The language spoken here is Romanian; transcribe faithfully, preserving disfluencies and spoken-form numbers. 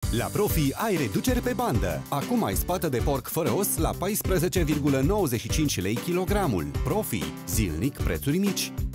La Profi ai reducere pe bandă. Acum ai spată de porc fără os la paisprezece virgulă nouăzeci și cinci lei kilogramul. Profi. Zilnic prețuri mici.